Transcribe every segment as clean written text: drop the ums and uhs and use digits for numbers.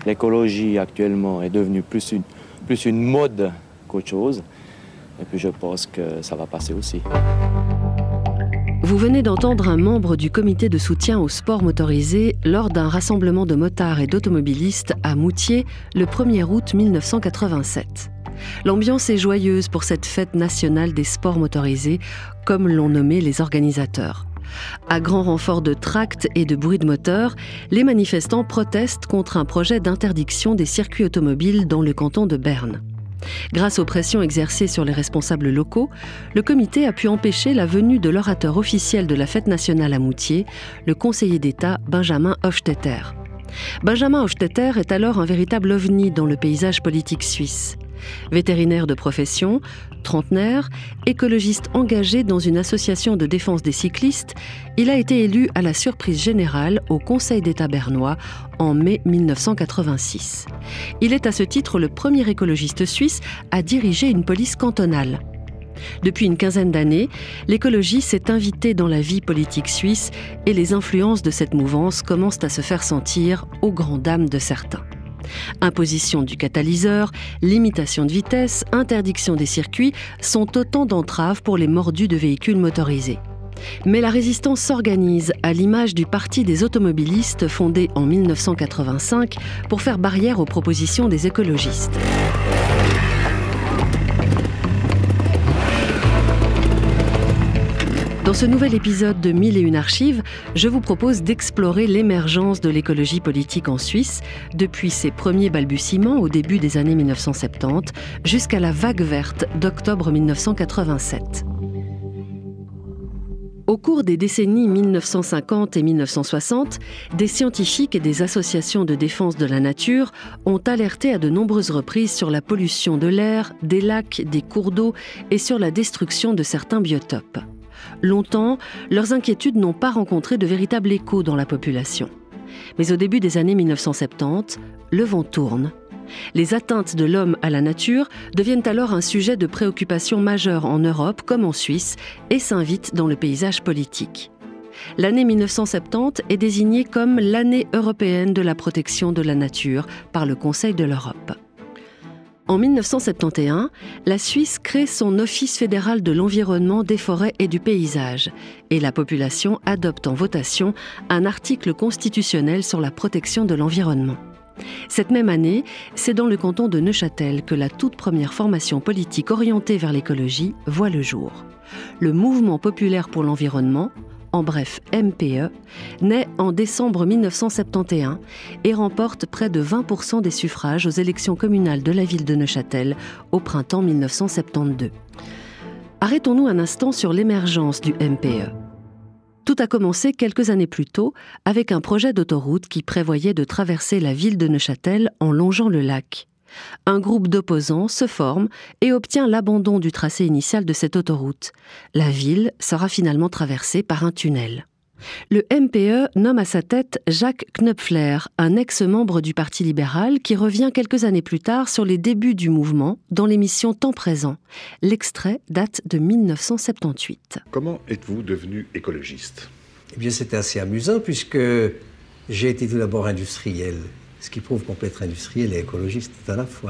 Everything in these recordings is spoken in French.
l'écologie actuellement est devenue plus une mode qu'autre chose. Et puis je pense que ça va passer aussi. Vous venez d'entendre un membre du comité de soutien au sport motorisé lors d'un rassemblement de motards et d'automobilistes à Moutier le 1er août 1987. L'ambiance est joyeuse pour cette fête nationale des sports motorisés, comme l'ont nommé les organisateurs. À grand renfort de tracts et de bruit de moteur, les manifestants protestent contre un projet d'interdiction des circuits automobiles dans le canton de Berne. Grâce aux pressions exercées sur les responsables locaux, le comité a pu empêcher la venue de l'orateur officiel de la fête nationale à Moutier, le conseiller d'État Benjamin Hofstetter. Benjamin Hofstetter est alors un véritable ovni dans le paysage politique suisse. Vétérinaire de profession, trentenaire, écologiste engagé dans une association de défense des cyclistes, il a été élu à la surprise générale au Conseil d'État bernois en mai 1986. Il est à ce titre le premier écologiste suisse à diriger une police cantonale. Depuis une quinzaine d'années, l'écologie s'est invitée dans la vie politique suisse et les influences de cette mouvance commencent à se faire sentir aux grandes dames de certains. Imposition du catalyseur, limitation de vitesse, interdiction des circuits sont autant d'entraves pour les mordus de véhicules motorisés. Mais la résistance s'organise à l'image du Parti des automobilistes fondé en 1985 pour faire barrière aux propositions des écologistes. Dans ce nouvel épisode de 1001 archives, je vous propose d'explorer l'émergence de l'écologie politique en Suisse, depuis ses premiers balbutiements au début des années 1970 jusqu'à la vague verte d'octobre 1987. Au cours des décennies 1950 et 1960, des scientifiques et des associations de défense de la nature ont alerté à de nombreuses reprises sur la pollution de l'air, des lacs, des cours d'eau et sur la destruction de certains biotopes. Longtemps, leurs inquiétudes n'ont pas rencontré de véritable écho dans la population. Mais au début des années 1970, le vent tourne. Les atteintes de l'homme à la nature deviennent alors un sujet de préoccupation majeure en Europe comme en Suisse et s'invitent dans le paysage politique. L'année 1970 est désignée comme l'année européenne de la protection de la nature par le Conseil de l'Europe. En 1971, la Suisse crée son Office fédéral de l'environnement, des forêts et du paysage, et la population adopte en votation un article constitutionnel sur la protection de l'environnement. Cette même année, c'est dans le canton de Neuchâtel que la toute première formation politique orientée vers l'écologie voit le jour. Le Mouvement populaire pour l'environnement, en bref MPE, naît en décembre 1971 et remporte près de 20% des suffrages aux élections communales de la ville de Neuchâtel au printemps 1972. Arrêtons-nous un instant sur l'émergence du MPE. Tout a commencé quelques années plus tôt avec un projet d'autoroute qui prévoyait de traverser la ville de Neuchâtel en longeant le lac. Un groupe d'opposants se forme et obtient l'abandon du tracé initial de cette autoroute. La ville sera finalement traversée par un tunnel. Le MPE nomme à sa tête Jacques Knöpfler, un ex-membre du Parti libéral qui revient quelques années plus tard sur les débuts du mouvement dans l'émission Temps présent. L'extrait date de 1978. Comment êtes-vous devenu écologiste ? Eh bien, c'était assez amusant puisque j'ai été tout d'abord industriel. Ce qui prouve qu'on peut être industriel et écologiste tout à la fois.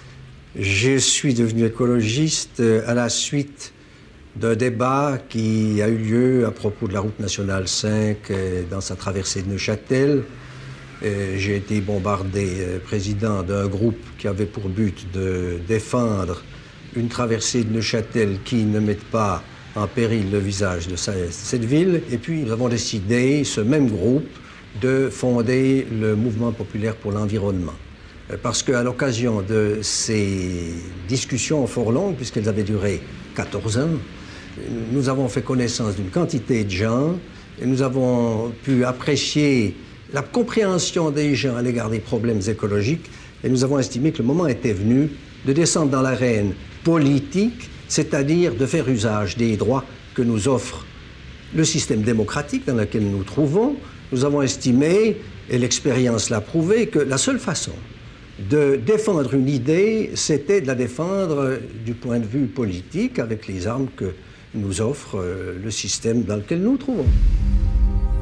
Je suis devenu écologiste à la suite d'un débat qui a eu lieu à propos de la route nationale 5 dans sa traversée de Neuchâtel. J'ai été bombardé président d'un groupe qui avait pour but de défendre une traversée de Neuchâtel qui ne mette pas en péril le visage de cette ville. Et puis nous avons décidé, ce même groupe, de fonder le Mouvement populaire pour l'environnement. Parce qu'à l'occasion de ces discussions fort longues, puisqu'elles avaient duré 14 ans, nous avons fait connaissance d'une quantité de gens et nous avons pu apprécier la compréhension des gens à l'égard des problèmes écologiques et nous avons estimé que le moment était venu de descendre dans l'arène politique, c'est-à-dire de faire usage des droits que nous offre le système démocratique dans lequel nous nous trouvons. Nous avons estimé, et l'expérience l'a prouvé, que la seule façon de défendre une idée, c'était de la défendre du point de vue politique, avec les armes que nous offre le système dans lequel nous nous trouvons.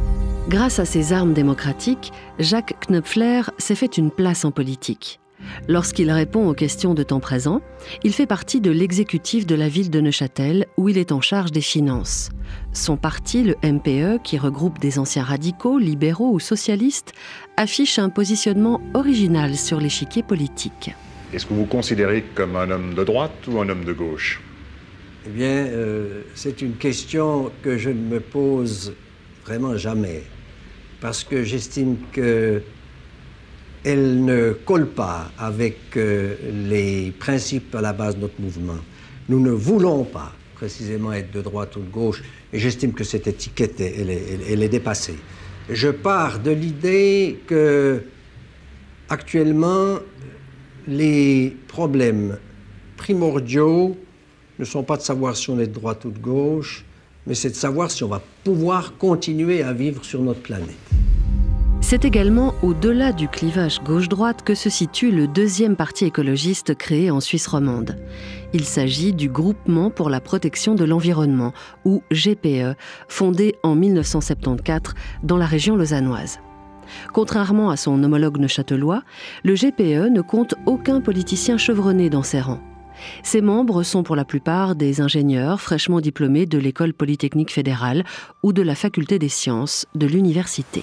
Grâce à ses armes démocratiques, Jacques Knöpfler s'est fait une place en politique. Lorsqu'il répond aux questions de temps présent, il fait partie de l'exécutif de la ville de Neuchâtel, où il est en charge des finances. Son parti, le MPE, qui regroupe des anciens radicaux, libéraux ou socialistes, affiche un positionnement original sur l'échiquier politique. Est-ce que vous vous considérez comme un homme de droite ou un homme de gauche? Eh bien, c'est une question que je ne me pose vraiment jamais, parce que j'estime que elle ne colle pas avec les principes à la base de notre mouvement. Nous ne voulons pas précisément être de droite ou de gauche, et j'estime que cette étiquette, elle est dépassée. Je pars de l'idée que, actuellement, les problèmes primordiaux ne sont pas de savoir si on est de droite ou de gauche, mais c'est de savoir si on va pouvoir continuer à vivre sur notre planète. C'est également au-delà du clivage gauche-droite que se situe le deuxième parti écologiste créé en Suisse romande. Il s'agit du Groupement pour la protection de l'environnement, ou GPE, fondé en 1974 dans la région lausannoise. Contrairement à son homologue neuchâtelois, le GPE ne compte aucun politicien chevronné dans ses rangs. Ses membres sont pour la plupart des ingénieurs fraîchement diplômés de l'École polytechnique fédérale ou de la Faculté des sciences de l'université.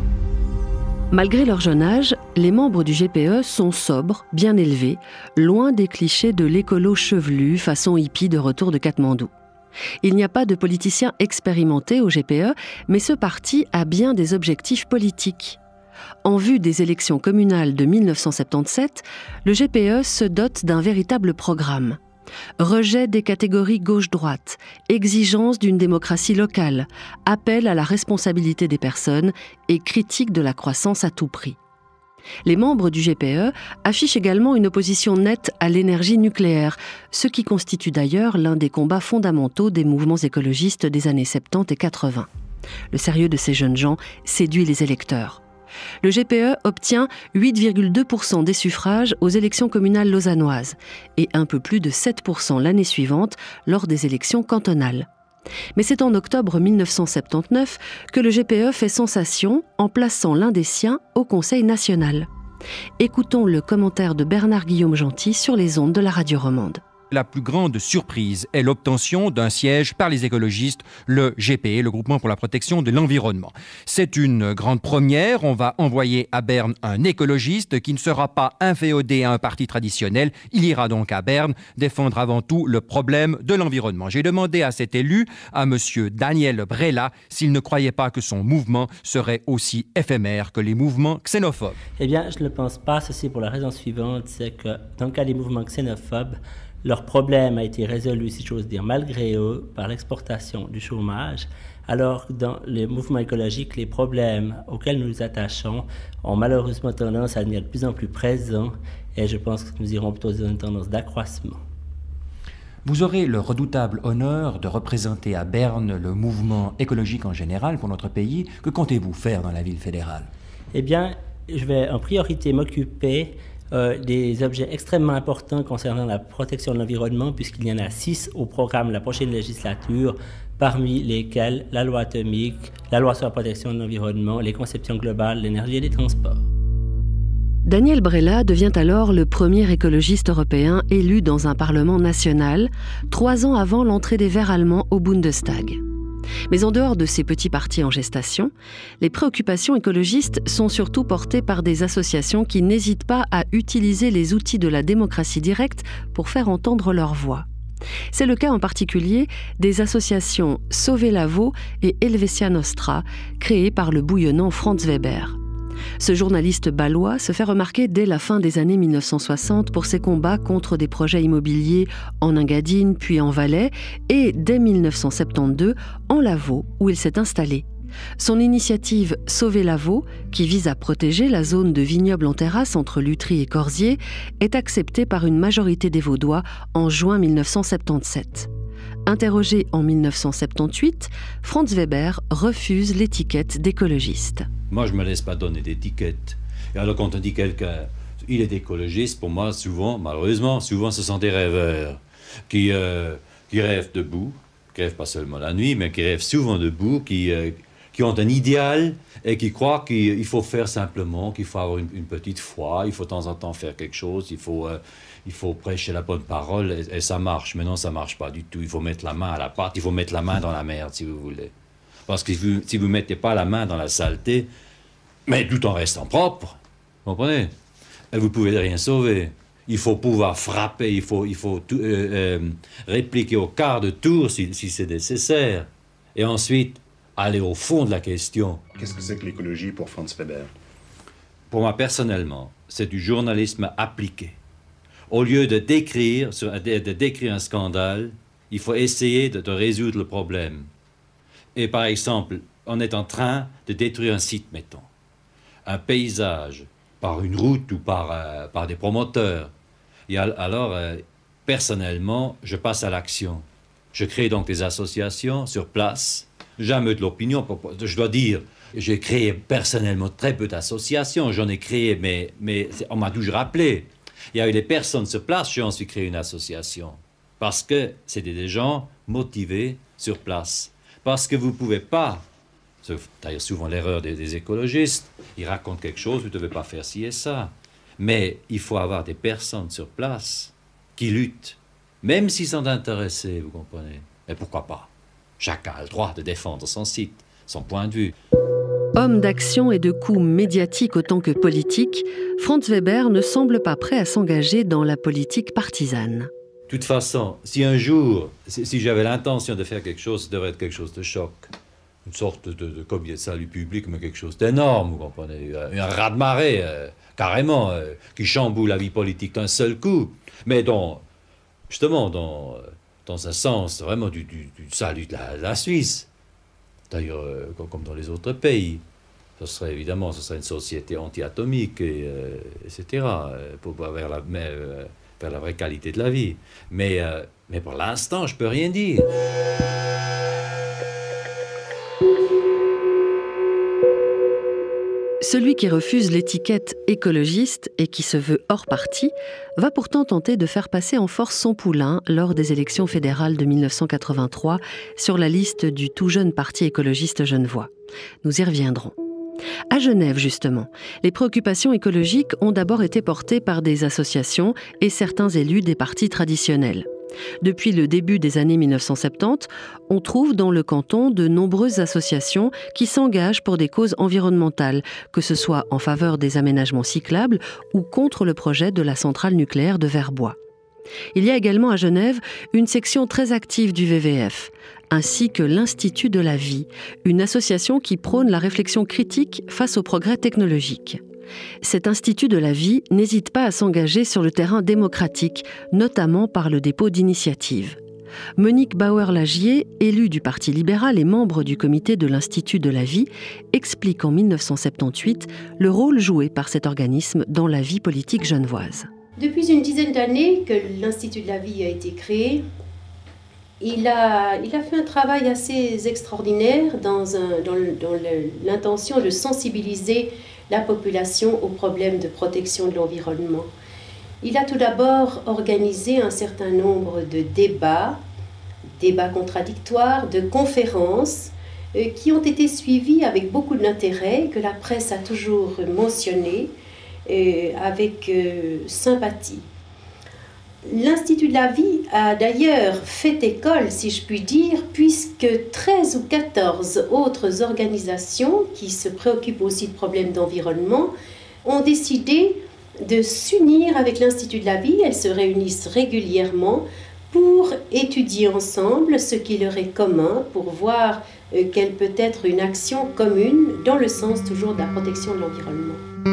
Malgré leur jeune âge, les membres du GPE sont sobres, bien élevés, loin des clichés de l'écolo chevelu façon hippie de retour de Katmandou. Il n'y a pas de politiciens expérimentés au GPE, mais ce parti a bien des objectifs politiques. En vue des élections communales de 1977, le GPE se dote d'un véritable programme. Rejet des catégories gauche-droite, exigence d'une démocratie locale, appel à la responsabilité des personnes et critique de la croissance à tout prix. Les membres du GPE affichent également une opposition nette à l'énergie nucléaire, ce qui constitue d'ailleurs l'un des combats fondamentaux des mouvements écologistes des années 70 et 80. Le sérieux de ces jeunes gens séduit les électeurs. Le GPE obtient 8,2% des suffrages aux élections communales lausannoises et un peu plus de 7% l'année suivante lors des élections cantonales. Mais c'est en octobre 1979 que le GPE fait sensation en plaçant l'un des siens au Conseil national. Écoutons le commentaire de Bernard-Guillaume Gentil sur les ondes de la radio romande. La plus grande surprise est l'obtention d'un siège par les écologistes, le GPE, le Groupement pour la protection de l'environnement. C'est une grande première. On va envoyer à Berne un écologiste qui ne sera pas inféodé à un parti traditionnel. Il ira donc à Berne défendre avant tout le problème de l'environnement. J'ai demandé à cet élu, à M. Daniel Brella, s'il ne croyait pas que son mouvement serait aussi éphémère que les mouvements xénophobes. Eh bien, je ne le pense pas. Ceci pour la raison suivante, c'est que dans le cas des mouvements xénophobes, leur problème a été résolu, si j'ose dire, malgré eux, par l'exportation du chômage, alors que dans les mouvements écologiques, les problèmes auxquels nous nous attachons ont malheureusement tendance à devenir de plus en plus présents, et je pense que nous irons plutôt dans une tendance d'accroissement. Vous aurez le redoutable honneur de représenter à Berne le mouvement écologique en général pour notre pays. Que comptez-vous faire dans la ville fédérale? Eh bien, je vais en priorité m'occuper des objets extrêmement importants concernant la protection de l'environnement, puisqu'il y en a 6 au programme de la prochaine législature, parmi lesquels la loi atomique, la loi sur la protection de l'environnement, les conceptions globales, l'énergie et les transports. Daniel Brella devient alors le premier écologiste européen élu dans un parlement national, 3 ans avant l'entrée des Verts allemands au Bundestag. Mais en dehors de ces petits partis en gestation, les préoccupations écologistes sont surtout portées par des associations qui n'hésitent pas à utiliser les outils de la démocratie directe pour faire entendre leur voix. C'est le cas en particulier des associations Sauver la Vaud et Helvetia Nostra, créées par le bouillonnant Franz Weber. Ce journaliste bâlois se fait remarquer dès la fin des années 1960 pour ses combats contre des projets immobiliers en Engadine puis en Valais et dès 1972 en Lavaux où il s'est installé. Son initiative Sauver la Vaud, qui vise à protéger la zone de vignobles en terrasse entre Lutry et Corzier, est acceptée par une majorité des Vaudois en juin 1977. Interrogé en 1978, Franz Weber refuse l'étiquette d'écologiste. Moi, je ne me laisse pas donner d'étiquette. Et alors, quand on dit quelqu'un, il est écologiste, pour moi, souvent, malheureusement, souvent, ce sont des rêveurs qui rêvent debout, qui rêvent pas seulement la nuit, mais qui rêvent souvent debout, qui qui ont un idéal et qui croient qu'il faut faire simplement, qu'il faut avoir une petite foi, il faut de temps en temps faire quelque chose, il faut prêcher la bonne parole et ça marche. Mais non, ça ne marche pas du tout. Il faut mettre la main à la pâte, il faut mettre la main dans la merde, si vous voulez. Parce que si vous ne mettez pas la main dans la saleté, mais tout en restant propre, vous comprenez? Et vous ne pouvez rien sauver. Il faut pouvoir frapper, il faut répliquer au quart de tour si c'est nécessaire. Et ensuite, aller au fond de la question. Qu'est-ce que c'est que l'écologie pour Franz Weber? Pour moi, personnellement, c'est du journalisme appliqué. Au lieu de décrire un scandale, il faut essayer de résoudre le problème. Et par exemple, on est en train de détruire un site, mettons, un paysage, par une route ou par des promoteurs. Et alors, personnellement, je passe à l'action. Je crée donc des associations sur place. Jamais de l'opinion. Je dois dire, j'ai créé personnellement très peu d'associations. J'en ai créé, mais on m'a toujours appelé. Il y a eu des personnes sur place, j'ai ensuite créé une association. Parce que c'était des gens motivés sur place. Parce que vous ne pouvez pas, c'est d'ailleurs souvent l'erreur des écologistes, ils racontent quelque chose, vous ne devez pas faire ci et ça. Mais il faut avoir des personnes sur place qui luttent, même s'ils sont intéressés, vous comprenez. Et pourquoi pas? Chacun a le droit de défendre son site, son point de vue. Homme d'action et de coups médiatiques autant que politiques, Franz Weber ne semble pas prêt à s'engager dans la politique partisane. De toute façon, si un jour, si j'avais l'intention de faire quelque chose, ça devrait être quelque chose de choc. Une sorte de comité de salut public, mais quelque chose d'énorme, vous comprenez. Un raz-de-marée, carrément, qui chamboule la vie politique d'un seul coup. Mais justement, dans un sens vraiment du salut de la Suisse. D'ailleurs, comme dans les autres pays. Ce serait une société anti-atomique, etc., vers la vraie qualité de la vie. Mais pour l'instant, je ne peux rien dire. Celui qui refuse l'étiquette écologiste et qui se veut hors parti va pourtant tenter de faire passer en force son poulain lors des élections fédérales de 1983 sur la liste du tout jeune parti écologiste genevois. Nous y reviendrons. À Genève, justement, les préoccupations écologiques ont d'abord été portées par des associations et certains élus des partis traditionnels. Depuis le début des années 1970, on trouve dans le canton de nombreuses associations qui s'engagent pour des causes environnementales, que ce soit en faveur des aménagements cyclables ou contre le projet de la centrale nucléaire de Verbois. Il y a également à Genève une section très active du WWF, ainsi que l'Institut de la vie, une association qui prône la réflexion critique face aux progrès technologiques. Cet Institut de la vie n'hésite pas à s'engager sur le terrain démocratique, notamment par le dépôt d'initiatives. Monique Bauer-Lagier, élue du Parti libéral et membre du comité de l'Institut de la vie, explique en 1978 le rôle joué par cet organisme dans la vie politique genevoise. Depuis une dizaine d'années que l'Institut de la vie a été créé, il a fait un travail assez extraordinaire dans l'intention de sensibiliser la population aux problèmes de protection de l'environnement. Il a tout d'abord organisé un certain nombre de débats contradictoires, de conférences qui ont été suivis avec beaucoup d'intérêt, que la presse a toujours mentionné avec sympathie. L'Institut de la vie a d'ailleurs fait école, si je puis dire, puisque 13 ou 14 autres organisations qui se préoccupent aussi de problèmes d'environnement ont décidé de s'unir avec l'Institut de la vie. Elles se réunissent régulièrement pour étudier ensemble ce qui leur est commun, pour voir quelle peut être une action commune dans le sens toujours de la protection de l'environnement.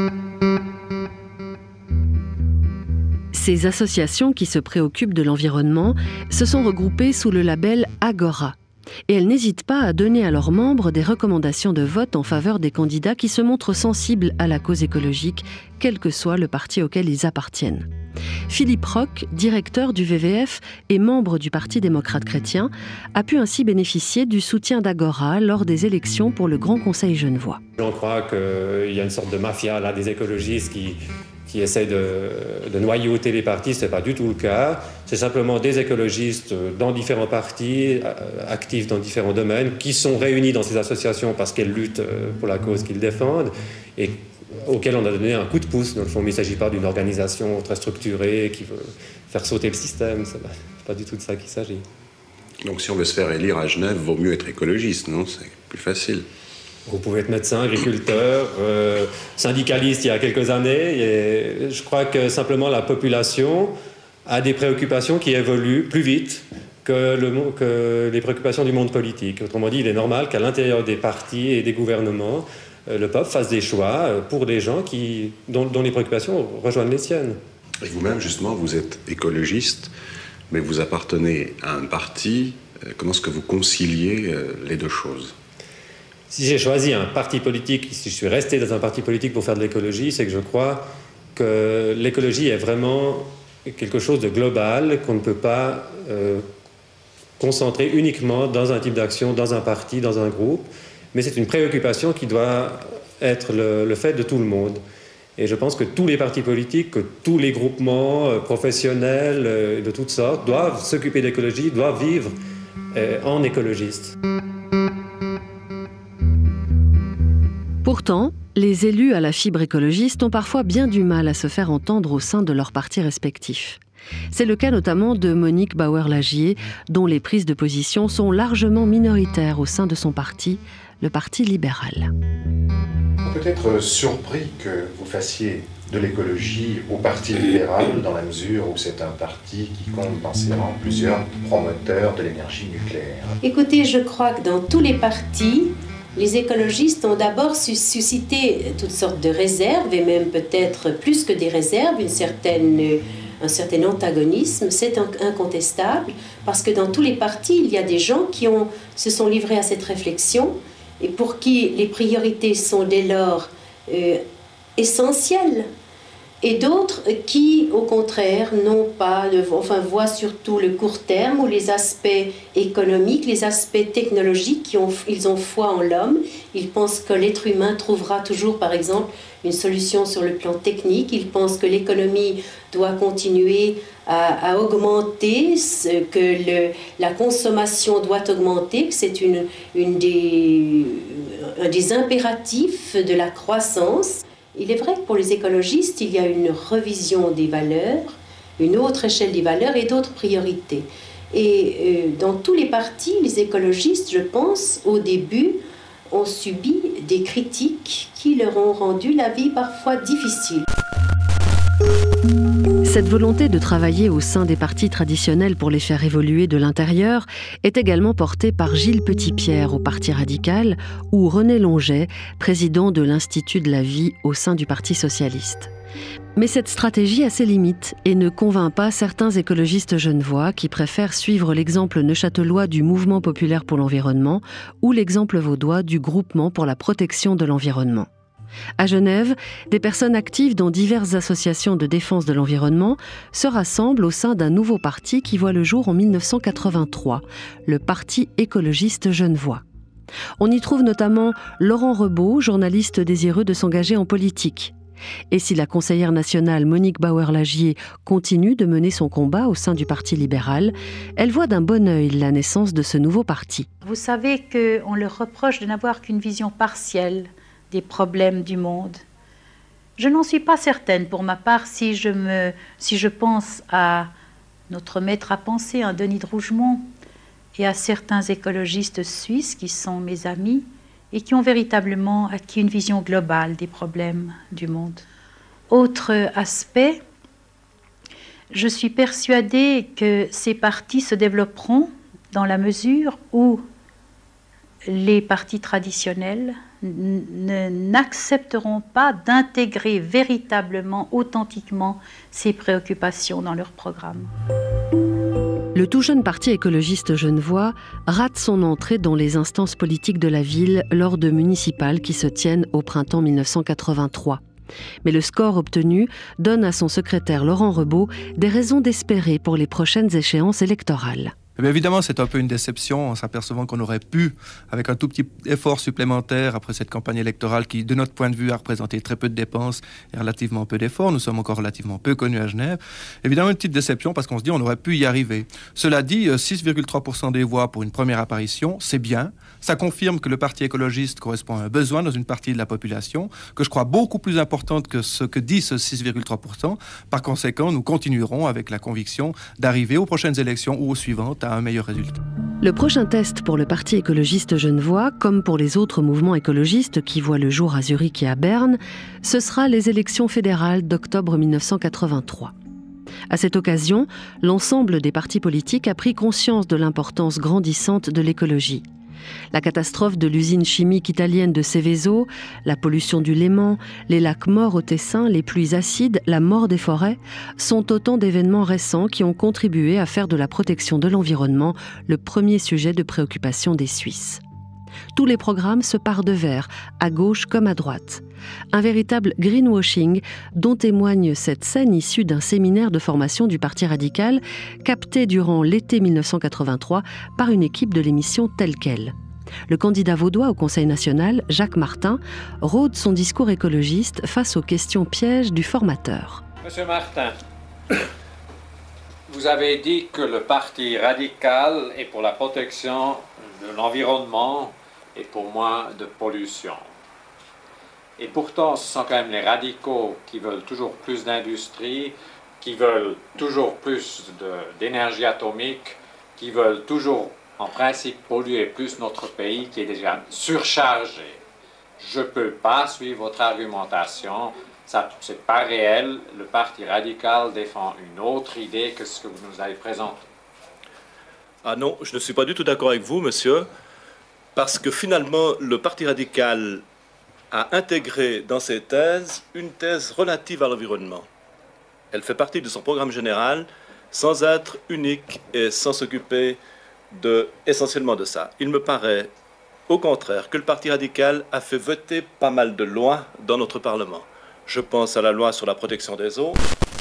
Ces associations qui se préoccupent de l'environnement se sont regroupées sous le label Agora. Et elles n'hésitent pas à donner à leurs membres des recommandations de vote en faveur des candidats qui se montrent sensibles à la cause écologique, quel que soit le parti auquel ils appartiennent. Philippe Roch, directeur du WWF et membre du Parti démocrate chrétien, a pu ainsi bénéficier du soutien d'Agora lors des élections pour le Grand Conseil genevois. On croit qu'il y a une sorte de mafia là, des écologistes qui qui essayent de noyauter les partis. Ce n'est pas du tout le cas. C'est simplement des écologistes dans différents partis, actifs dans différents domaines, qui sont réunis dans ces associations parce qu'elles luttent pour la cause qu'ils défendent et auxquelles on a donné un coup de pouce. Dans le fond, il ne s'agit pas d'une organisation très structurée qui veut faire sauter le système. Ce n'est pas du tout de ça qu'il s'agit. Donc si on veut se faire élire à Genève, il vaut mieux être écologiste, non? C'est plus facile. Vous pouvez être médecin, agriculteur, syndicaliste il y a quelques années. Et je crois que simplement la population a des préoccupations qui évoluent plus vite que les préoccupations du monde politique. Autrement dit, il est normal qu'à l'intérieur des partis et des gouvernements, le peuple fasse des choix pour des gens dont les préoccupations rejoignent les siennes. Et vous-même, justement, vous êtes écologiste, mais vous appartenez à un parti. Comment est-ce que vous conciliez les deux choses? Si j'ai choisi un parti politique, si je suis resté dans un parti politique pour faire de l'écologie, c'est que je crois que l'écologie est vraiment quelque chose de global, qu'on ne peut pas concentrer uniquement dans un type d'action, dans un parti, dans un groupe, mais c'est une préoccupation qui doit être le fait de tout le monde. Et je pense que tous les partis politiques, que tous les groupements professionnels de toutes sortes doivent s'occuper d'écologie, doivent vivre en écologistes. Pourtant, les élus à la fibre écologiste ont parfois bien du mal à se faire entendre au sein de leurs partis respectifs. C'est le cas notamment de Monique Bauer-Lagier, dont les prises de position sont largement minoritaires au sein de son parti, le Parti libéral. On peut être surpris que vous fassiez de l'écologie au Parti libéral, dans la mesure où c'est un parti qui compte dans ses rangs plusieurs promoteurs de l'énergie nucléaire. Écoutez, je crois que dans tous les partis, les écologistes ont d'abord suscité toutes sortes de réserves, et même peut-être plus que des réserves, un certain antagonisme. C'est incontestable, parce que dans tous les partis, il y a des gens qui se sont livrés à cette réflexion, et pour qui les priorités sont dès lors essentielles, et d'autres qui, au contraire, voient surtout le court terme ou les aspects économiques, les aspects technologiques, ils ont foi en l'homme. Ils pensent que l'être humain trouvera toujours, par exemple, une solution sur le plan technique. Ils pensent que l'économie doit continuer à augmenter, que la consommation doit augmenter, que c'est un des impératifs de la croissance. Il est vrai que pour les écologistes, il y a une revision des valeurs, une autre échelle des valeurs et d'autres priorités. Et dans tous les partis, les écologistes, je pense, au début, ont subi des critiques qui leur ont rendu la vie parfois difficile. Cette volonté de travailler au sein des partis traditionnels pour les faire évoluer de l'intérieur est également portée par Gilles Petitpierre au Parti radical ou René Longet, président de l'Institut de la vie au sein du Parti socialiste. Mais cette stratégie a ses limites et ne convainc pas certains écologistes genevois qui préfèrent suivre l'exemple neuchâtelois du Mouvement populaire pour l'environnement ou l'exemple vaudois du Groupement pour la protection de l'environnement. À Genève, des personnes actives dans diverses associations de défense de l'environnement se rassemblent au sein d'un nouveau parti qui voit le jour en 1983, le Parti écologiste genevois. On y trouve notamment Laurent Rebaud, journaliste désireux de s'engager en politique. Et si la conseillère nationale Monique Bauer-Lagier continue de mener son combat au sein du Parti libéral, elle voit d'un bon œil la naissance de ce nouveau parti. Vous savez qu'on leur reproche de n'avoir qu'une vision partielle des problèmes du monde. Je n'en suis pas certaine pour ma part si je pense à notre maître à penser, un Denis de Rougemont, et à certains écologistes suisses qui sont mes amis et qui ont véritablement acquis une vision globale des problèmes du monde. Autre aspect, je suis persuadée que ces partis se développeront dans la mesure où les partis traditionnels n'accepteront pas d'intégrer véritablement, authentiquement ces préoccupations dans leur programme. Le tout jeune parti écologiste genevois rate son entrée dans les instances politiques de la ville lors de municipales qui se tiennent au printemps 1983. Mais le score obtenu donne à son secrétaire Laurent Rebaud des raisons d'espérer pour les prochaines échéances électorales. Eh bien, évidemment, c'est un peu une déception en s'apercevant qu'on aurait pu, avec un tout petit effort supplémentaire après cette campagne électorale qui, de notre point de vue, a représenté très peu de dépenses et relativement peu d'efforts. Nous sommes encore relativement peu connus à Genève. Évidemment, une petite déception parce qu'on se dit on aurait pu y arriver. Cela dit, 6,3% des voix pour une première apparition, c'est bien. Ça confirme que le Parti écologiste correspond à un besoin dans une partie de la population, que je crois beaucoup plus importante que ce que dit ce 6,3%. Par conséquent, nous continuerons avec la conviction d'arriver aux prochaines élections ou aux suivantes à un meilleur résultat. Le prochain test pour le Parti écologiste genevois, comme pour les autres mouvements écologistes qui voient le jour à Zurich et à Berne, ce sera les élections fédérales d'octobre 1983. À cette occasion, l'ensemble des partis politiques a pris conscience de l'importance grandissante de l'écologie. La catastrophe de l'usine chimique italienne de Seveso, la pollution du Léman, les lacs morts au Tessin, les pluies acides, la mort des forêts sont autant d'événements récents qui ont contribué à faire de la protection de l'environnement le premier sujet de préoccupation des Suisses. Tous les programmes se parent de vert, à gauche comme à droite. Un véritable greenwashing dont témoigne cette scène issue d'un séminaire de formation du Parti radical capté durant l'été 1983 par une équipe de l'émission Telle Quelle. Le candidat vaudois au Conseil national, Jacques Martin, rôde son discours écologiste face aux questions pièges du formateur. Monsieur Martin, vous avez dit que le Parti radical est pour la protection de l'environnement et pour moins de pollution. Et pourtant, ce sont quand même les radicaux qui veulent toujours plus d'industrie, qui veulent toujours plus d'énergie atomique, qui veulent toujours, en principe, polluer plus notre pays qui est déjà surchargé. Je ne peux pas suivre votre argumentation. Ça, c'est pas réel. Le Parti radical défend une autre idée que ce que vous nous avez présenté. Ah non, je ne suis pas du tout d'accord avec vous, monsieur, parce que finalement, le Parti radical a intégré dans ses thèses une thèse relative à l'environnement. Elle fait partie de son programme général sans être unique et sans s'occuper essentiellement de ça. Il me paraît, au contraire, que le Parti radical a fait voter pas mal de lois dans notre Parlement. Je pense à la loi sur la protection des eaux.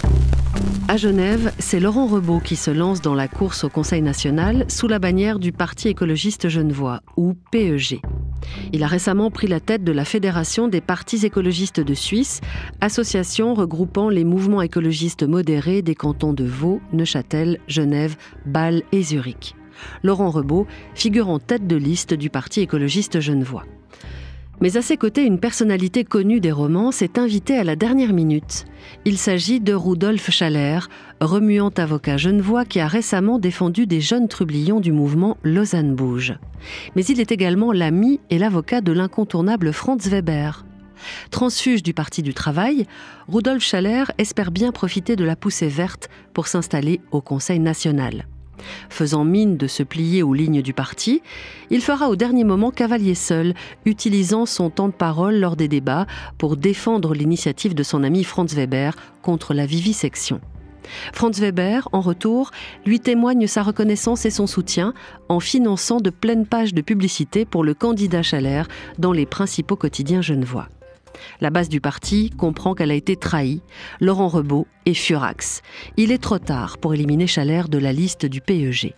À Genève, c'est Laurent Rebaud qui se lance dans la course au Conseil national sous la bannière du Parti écologiste genevois, ou PEG. Il a récemment pris la tête de la Fédération des partis écologistes de Suisse, association regroupant les mouvements écologistes modérés des cantons de Vaud, Neuchâtel, Genève, Bâle et Zurich. Laurent Rebaud figure en tête de liste du Parti écologiste genevois. Mais à ses côtés, une personnalité connue des romans s'est invitée à la dernière minute. Il s'agit de Rudolf Schaller, remuant avocat genevois qui a récemment défendu des jeunes trublions du mouvement Lausanne Bouge. Mais il est également l'ami et l'avocat de l'incontournable Franz Weber. Transfuge du Parti du Travail, Rudolf Schaller espère bien profiter de la poussée verte pour s'installer au Conseil national. Faisant mine de se plier aux lignes du parti, il fera au dernier moment cavalier seul, utilisant son temps de parole lors des débats pour défendre l'initiative de son ami Franz Weber contre la vivisection. Franz Weber, en retour, lui témoigne sa reconnaissance et son soutien en finançant de pleines pages de publicité pour le candidat Schaller dans les principaux quotidiens genevois. La base du parti comprend qu'elle a été trahie. Laurent Rebaud est furax. Il est trop tard pour éliminer Schaller de la liste du PEG.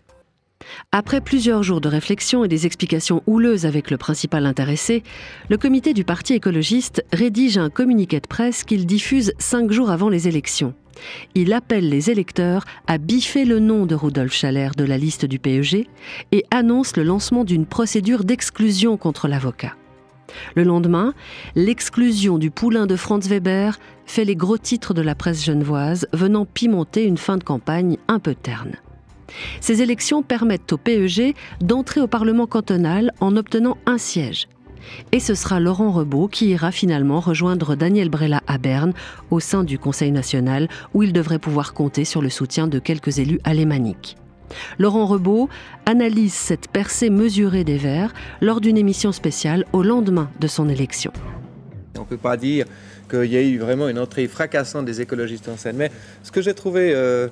Après plusieurs jours de réflexion et des explications houleuses avec le principal intéressé, le comité du Parti écologiste rédige un communiqué de presse qu'il diffuse 5 jours avant les élections. Il appelle les électeurs à biffer le nom de Rudolf Schaller de la liste du PEG et annonce le lancement d'une procédure d'exclusion contre l'avocat. Le lendemain, l'exclusion du poulain de Franz Weber fait les gros titres de la presse genevoise, venant pimenter une fin de campagne un peu terne. Ces élections permettent au PEG d'entrer au Parlement cantonal en obtenant un siège. Et ce sera Laurent Rebaud qui ira finalement rejoindre Daniel Brella à Berne au sein du Conseil national où il devrait pouvoir compter sur le soutien de quelques élus alémaniques. Laurent Rebaud analyse cette percée mesurée des Verts lors d'une émission spéciale au lendemain de son élection. On ne peut pas dire qu'il y a eu vraiment une entrée fracassante des écologistes en scène, mais ce que j'ai trouvé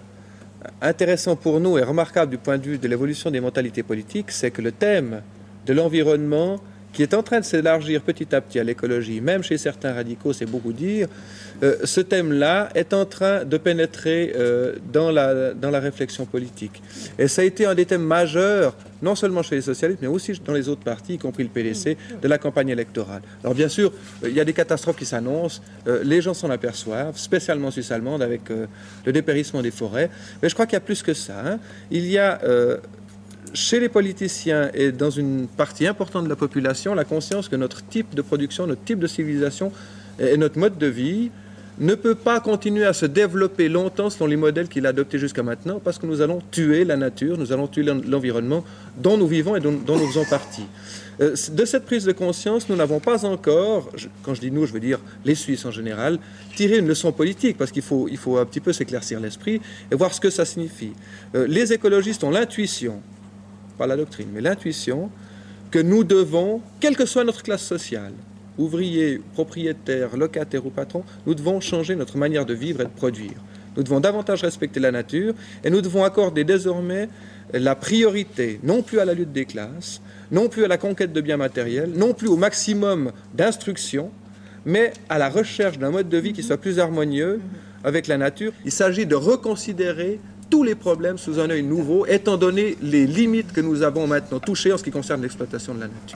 intéressant pour nous et remarquable du point de vue de l'évolution des mentalités politiques, c'est que le thème de l'environnement qui est en train de s'élargir petit à petit à l'écologie, même chez certains radicaux, c'est beaucoup dire, ce thème-là est en train de pénétrer dans la réflexion politique. Et ça a été un des thèmes majeurs, non seulement chez les socialistes, mais aussi dans les autres partis, y compris le PDC, de la campagne électorale. Alors bien sûr, il y a des catastrophes qui s'annoncent, les gens s'en aperçoivent, spécialement en Suisse allemande avec le dépérissement des forêts, mais je crois qu'il y a plus que ça. Hein. Il y a... chez les politiciens et dans une partie importante de la population, la conscience que notre type de production, notre type de civilisation et notre mode de vie ne peut pas continuer à se développer longtemps selon les modèles qu'il a adoptés jusqu'à maintenant, parce que nous allons tuer la nature, nous allons tuer l'environnement dont nous vivons et dont nous faisons partie. De cette prise de conscience, nous n'avons pas encore, quand je dis nous, je veux dire les Suisses en général, tiré une leçon politique, parce qu'il faut un petit peu s'éclaircir l'esprit et voir ce que ça signifie. Les écologistes ont l'intuition, pas la doctrine, mais l'intuition que nous devons, quelle que soit notre classe sociale, ouvriers, propriétaires, locataires ou patrons, nous devons changer notre manière de vivre et de produire. Nous devons davantage respecter la nature et nous devons accorder désormais la priorité, non plus à la lutte des classes, non plus à la conquête de biens matériels, non plus au maximum d'instruction, mais à la recherche d'un mode de vie qui soit plus harmonieux avec la nature. Il s'agit de reconsidérer tous les problèmes sous un œil nouveau, étant donné les limites que nous avons maintenant touchées en ce qui concerne l'exploitation de la nature.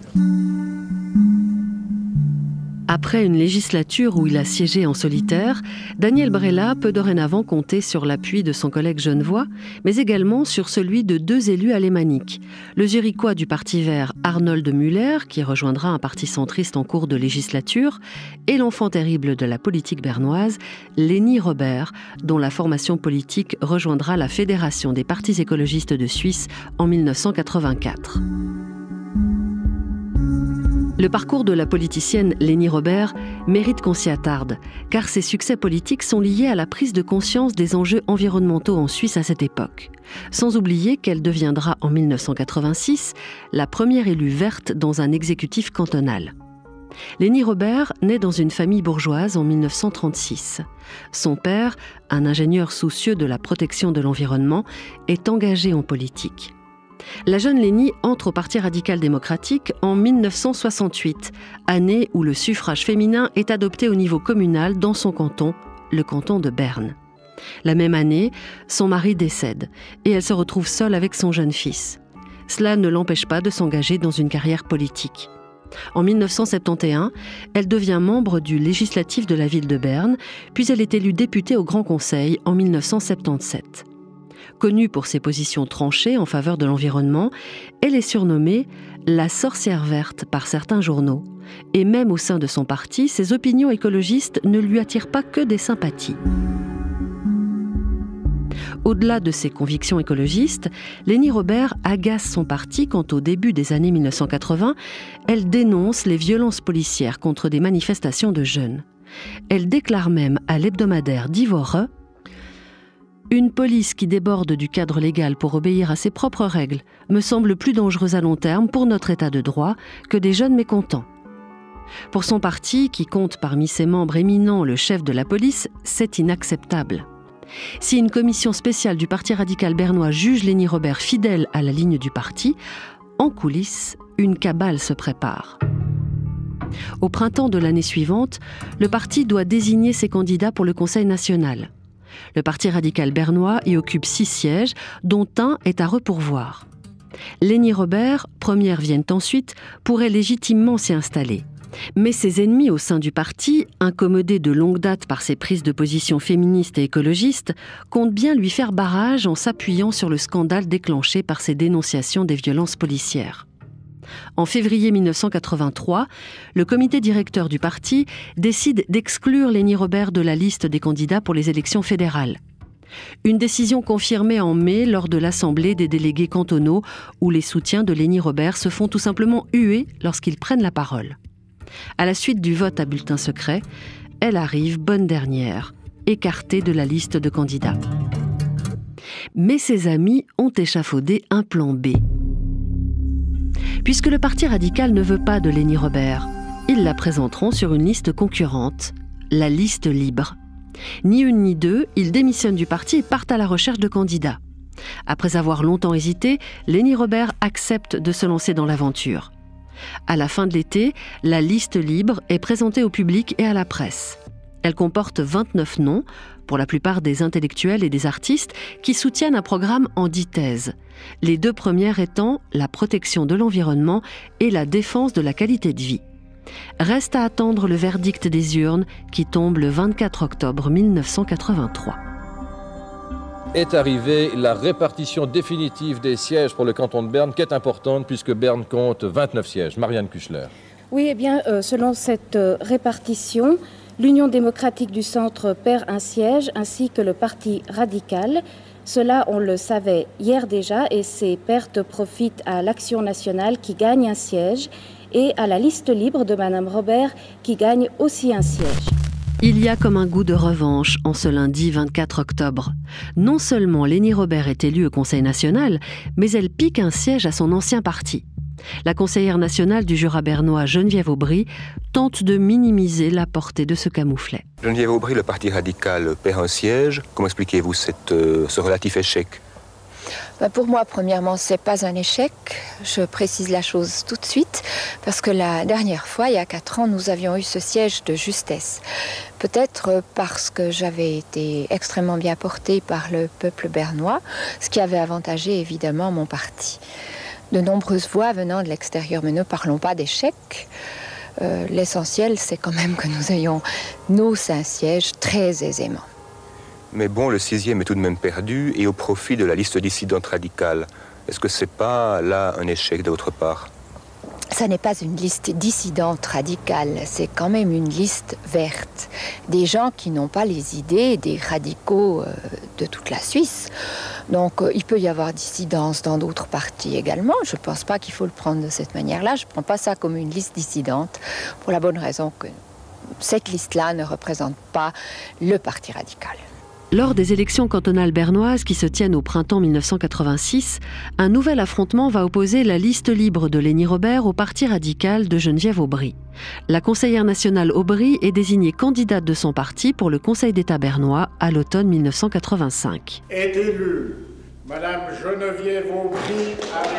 Après une législature où il a siégé en solitaire, Daniel Brella peut dorénavant compter sur l'appui de son collègue genevois, mais également sur celui de 2 élus alémaniques. Le Zurichois du Parti vert Arnold Müller, qui rejoindra un parti centriste en cours de législature, et l'enfant terrible de la politique bernoise, Leni Robert, dont la formation politique rejoindra la Fédération des partis écologistes de Suisse en 1984. Le parcours de la politicienne Leni Robert mérite qu'on s'y attarde, car ses succès politiques sont liés à la prise de conscience des enjeux environnementaux en Suisse à cette époque. Sans oublier qu'elle deviendra en 1986 la première élue verte dans un exécutif cantonal. Leni Robert naît dans une famille bourgeoise en 1936. Son père, un ingénieur soucieux de la protection de l'environnement, est engagé en politique. La jeune Leni entre au Parti radical démocratique en 1968, année où le suffrage féminin est adopté au niveau communal dans son canton, le canton de Berne. La même année, son mari décède et elle se retrouve seule avec son jeune fils. Cela ne l'empêche pas de s'engager dans une carrière politique. En 1971, elle devient membre du législatif de la ville de Berne, puis elle est élue députée au Grand Conseil en 1977. Connue pour ses positions tranchées en faveur de l'environnement, elle est surnommée « la sorcière verte » par certains journaux. Et même au sein de son parti, ses opinions écologistes ne lui attirent pas que des sympathies. Au-delà de ses convictions écologistes, Leni Robert agace son parti quand, au début des années 1980, elle dénonce les violences policières contre des manifestations de jeunes. Elle déclare même à l'hebdomadaire Die Woche: une police qui déborde du cadre légal pour obéir à ses propres règles me semble plus dangereuse à long terme pour notre état de droit que des jeunes mécontents. Pour son parti, qui compte parmi ses membres éminents le chef de la police, c'est inacceptable. Si une commission spéciale du Parti radical bernois juge Leni Robert fidèle à la ligne du parti, en coulisses, une cabale se prépare. Au printemps de l'année suivante, le parti doit désigner ses candidats pour le Conseil national. Le Parti radical bernois y occupe 6 sièges, dont un est à repourvoir. Leni Robert, première viennent ensuite, pourrait légitimement s'y installer. Mais ses ennemis au sein du parti, incommodés de longue date par ses prises de position féministes et écologistes, comptent bien lui faire barrage en s'appuyant sur le scandale déclenché par ses dénonciations des violences policières. En février 1983, le comité directeur du parti décide d'exclure Leni Robert de la liste des candidats pour les élections fédérales. Une décision confirmée en mai lors de l'Assemblée des délégués cantonaux, où les soutiens de Leni Robert se font tout simplement huer lorsqu'ils prennent la parole. À la suite du vote à bulletin secret, elle arrive bonne dernière, écartée de la liste de candidats. Mais ses amis ont échafaudé un plan B. Puisque le Parti radical ne veut pas de Leni Robert, ils la présenteront sur une liste concurrente, la liste libre. Ni une ni deux, ils démissionnent du parti et partent à la recherche de candidats. Après avoir longtemps hésité, Leni Robert accepte de se lancer dans l'aventure. À la fin de l'été, la liste libre est présentée au public et à la presse. Elle comporte 29 noms, pour la plupart des intellectuels et des artistes, qui soutiennent un programme en 10 thèses. Les 2 premières étant la protection de l'environnement et la défense de la qualité de vie. Reste à attendre le verdict des urnes qui tombe le 24 octobre 1983. Est arrivée la répartition définitive des sièges pour le canton de Berne, qui est importante puisque Berne compte 29 sièges. Marianne Kuchler. Oui, eh bien, selon cette répartition, l'Union démocratique du centre perd un siège, ainsi que le Parti radical. Cela, on le savait hier déjà, et ces pertes profitent à l'Action nationale qui gagne un siège et à la liste libre de Madame Robert qui gagne aussi un siège. Il y a comme un goût de revanche en ce lundi 24 octobre. Non seulement Lénie Robert est élue au Conseil national, mais elle pique un siège à son ancien parti. La conseillère nationale du Jura bernois, Geneviève Aubry, tente de minimiser la portée de ce camouflet. Geneviève Aubry, le Parti radical perd un siège. Comment expliquez-vous ce relatif échec ? Pour moi, premièrement, ce n'est pas un échec. Je précise la chose tout de suite, parce que la dernière fois, il y a 4 ans, nous avions eu ce siège de justesse. Peut-être parce que j'avais été extrêmement bien portée par le peuple bernois, ce qui avait avantagé évidemment mon parti. De nombreuses voix venant de l'extérieur, mais ne parlons pas d'échec. L'essentiel, c'est quand même que nous ayons nos 5 sièges très aisément. Mais bon, le 6e est tout de même perdu et au profit de la liste dissidente radicale. Est-ce que c'est pas là un échec d'autre part ? Ça n'est pas une liste dissidente radicale, c'est quand même une liste verte. Des gens qui n'ont pas les idées des radicaux de toute la Suisse. Donc il peut y avoir dissidence dans d'autres partis également. Je ne pense pas qu'il faut le prendre de cette manière-là. Je ne prends pas ça comme une liste dissidente pour la bonne raison que cette liste-là ne représente pas le Parti radical. Lors des élections cantonales bernoises qui se tiennent au printemps 1986, un nouvel affrontement va opposer la liste libre de Lénie Robert au Parti radical de Geneviève Aubry. La conseillère nationale Aubry est désignée candidate de son parti pour le Conseil d'État bernois à l'automne 1985. Est élue Madame Geneviève Aubry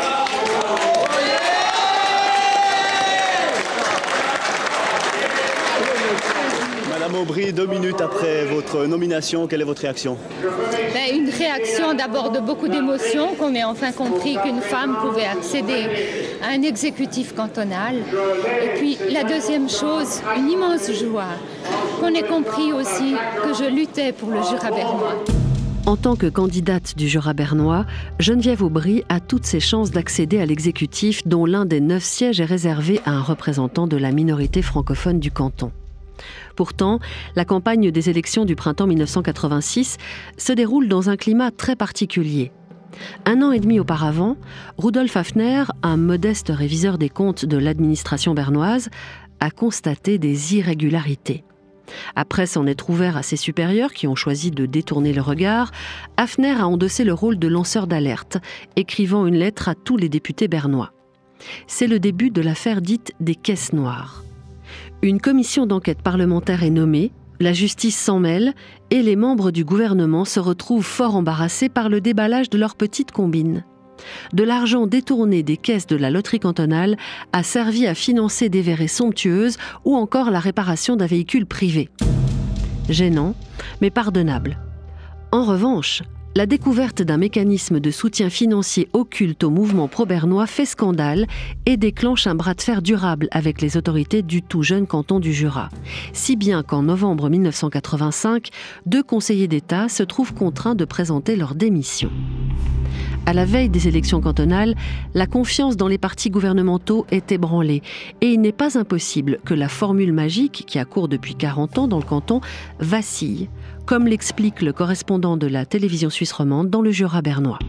Madame Aubry, 2 minutes après votre nomination, quelle est votre réaction ? Une réaction d'abord de beaucoup d'émotion, qu'on ait enfin compris qu'une femme pouvait accéder à un exécutif cantonal. Et puis la deuxième chose, une immense joie, qu'on ait compris aussi que je luttais pour le Jura bernois. En tant que candidate du Jura bernois, Geneviève Aubry a toutes ses chances d'accéder à l'exécutif dont l'un des 9 sièges est réservé à un représentant de la minorité francophone du canton. Pourtant, la campagne des élections du printemps 1986 se déroule dans un climat très particulier. 1 an et demi auparavant, Rudolf Hafner, un modeste réviseur des comptes de l'administration bernoise, a constaté des irrégularités. Après s'en être ouvert à ses supérieurs qui ont choisi de détourner le regard, Hafner a endossé le rôle de lanceur d'alerte, écrivant une lettre à tous les députés bernois. C'est le début de l'affaire dite des caisses noires. Une commission d'enquête parlementaire est nommée, la justice s'en mêle et les membres du gouvernement se retrouvent fort embarrassés par le déballage de leur petite combine. De l'argent détourné des caisses de la loterie cantonale a servi à financer des verrées somptueuses ou encore la réparation d'un véhicule privé. Gênant, mais pardonnable. En revanche, la découverte d'un mécanisme de soutien financier occulte au mouvement pro-bernois fait scandale et déclenche un bras de fer durable avec les autorités du tout jeune canton du Jura. Si bien qu'en novembre 1985, 2 conseillers d'État se trouvent contraints de présenter leur démission. À la veille des élections cantonales, la confiance dans les partis gouvernementaux est ébranlée et il n'est pas impossible que la formule magique, qui a cours depuis 40 ans dans le canton, vacille, comme l'explique le correspondant de la télévision suisse romande dans le Jura bernois.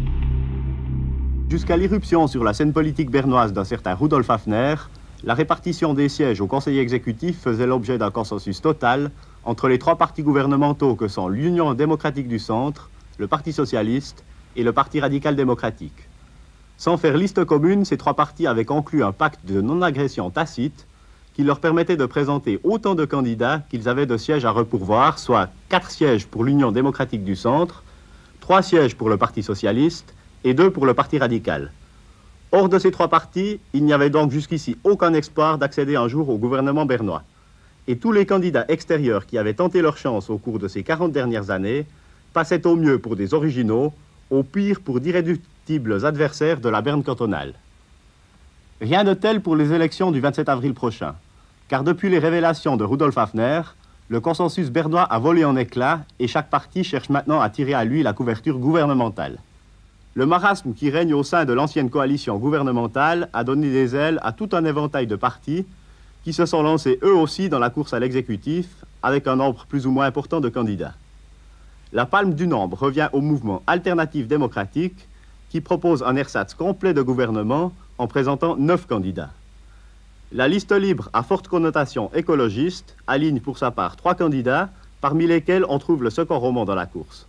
Jusqu'à l'irruption sur la scène politique bernoise d'un certain Rudolf Hafner, la répartition des sièges au conseil exécutif faisait l'objet d'un consensus total entre les 3 partis gouvernementaux que sont l'Union démocratique du centre, le Parti socialiste et le Parti radical démocratique. Sans faire liste commune, ces 3 partis avaient conclu un pacte de non-agression tacite qui leur permettait de présenter autant de candidats qu'ils avaient de sièges à repourvoir, soit 4 sièges pour l'Union démocratique du centre, 3 sièges pour le Parti socialiste et 2 pour le Parti radical. Hors de ces trois partis, il n'y avait donc jusqu'ici aucun espoir d'accéder un jour au gouvernement bernois. Et tous les candidats extérieurs qui avaient tenté leur chance au cours de ces 40 dernières années passaient au mieux pour des originaux, au pire pour d'irréductibles adversaires de la Berne cantonale. Rien de tel pour les élections du 27 avril prochain, car depuis les révélations de Rudolf Hafner, le consensus bernois a volé en éclats et chaque parti cherche maintenant à tirer à lui la couverture gouvernementale. Le marasme qui règne au sein de l'ancienne coalition gouvernementale a donné des ailes à tout un éventail de partis qui se sont lancés eux aussi dans la course à l'exécutif avec un nombre plus ou moins important de candidats. La palme du nombre revient au mouvement alternatif démocratique qui propose un ersatz complet de gouvernement en présentant 9 candidats. La liste libre à forte connotation écologiste aligne pour sa part 3 candidats, parmi lesquels on trouve le second roman dans la course.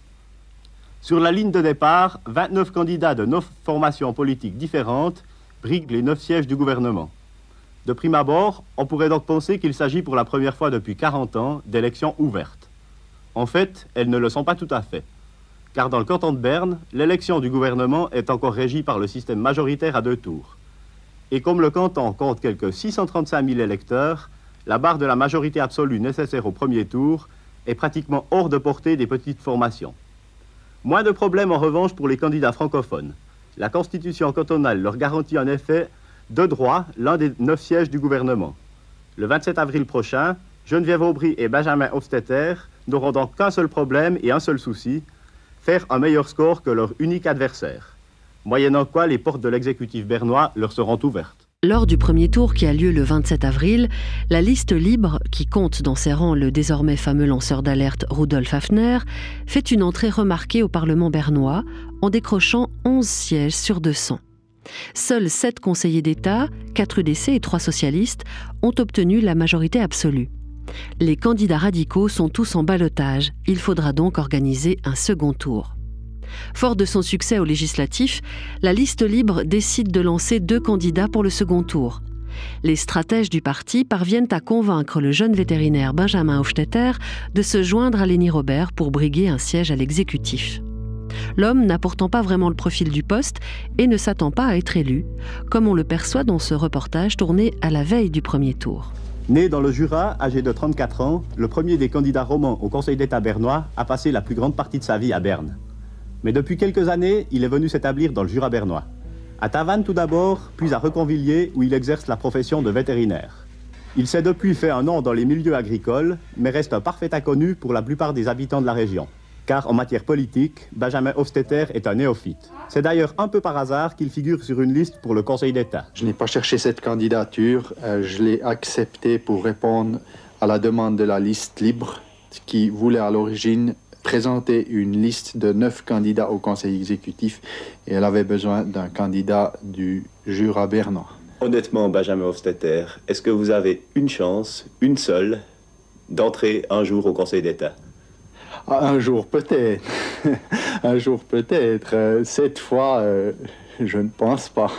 Sur la ligne de départ, 29 candidats de 9 formations politiques différentes briguent les 9 sièges du gouvernement. De prime abord, on pourrait donc penser qu'il s'agit pour la première fois depuis 40 ans d'élections ouvertes. En fait, elles ne le sont pas tout à fait. Car dans le canton de Berne, l'élection du gouvernement est encore régie par le système majoritaire à 2 tours. Et comme le canton compte quelques 635 000 électeurs, la barre de la majorité absolue nécessaire au premier tour est pratiquement hors de portée des petites formations. Moins de problèmes en revanche pour les candidats francophones. La Constitution cantonale leur garantit en effet de droit l'un des 9 sièges du gouvernement. Le 27 avril prochain, Geneviève Aubry et Benjamin Hofstetter n'auront donc qu'un seul problème et un seul souci, faire un meilleur score que leur unique adversaire. Moyennant quoi les portes de l'exécutif bernois leur seront ouvertes. Lors du premier tour qui a lieu le 27 avril, la liste libre, qui compte dans ses rangs le désormais fameux lanceur d'alerte Rudolf Hafner, fait une entrée remarquée au Parlement bernois en décrochant 11 sièges sur 200. Seuls 7 conseillers d'État, 4 UDC et 3 socialistes ont obtenu la majorité absolue. Les candidats radicaux sont tous en ballottage. Il faudra donc organiser un second tour. Fort de son succès aux législatives, la liste libre décide de lancer 2 candidats pour le second tour. Les stratèges du parti parviennent à convaincre le jeune vétérinaire Benjamin Hofstetter de se joindre à Leni Robert pour briguer un siège à l'exécutif. L'homme n'a pourtant pas vraiment le profil du poste et ne s'attend pas à être élu, comme on le perçoit dans ce reportage tourné à la veille du premier tour. Né dans le Jura, âgé de 34 ans, le premier des candidats romans au Conseil d'État bernois a passé la plus grande partie de sa vie à Berne. Mais depuis quelques années, il est venu s'établir dans le Jura bernois. À Tavannes tout d'abord, puis à Reconvilliers où il exerce la profession de vétérinaire. Il s'est depuis fait un nom dans les milieux agricoles, mais reste un parfait inconnu pour la plupart des habitants de la région. Car en matière politique, Benjamin Hofstetter est un néophyte. C'est d'ailleurs un peu par hasard qu'il figure sur une liste pour le Conseil d'État. Je n'ai pas cherché cette candidature, je l'ai acceptée pour répondre à la demande de la liste libre qui voulait à l'origine présenter une liste de 9 candidats au Conseil exécutif et elle avait besoin d'un candidat du Jura bernois. Honnêtement, Benjamin Hofstetter, est-ce que vous avez une chance, une seule, d'entrer un jour au Conseil d'État ? Un jour peut-être, un jour peut-être. Cette fois, je ne pense pas.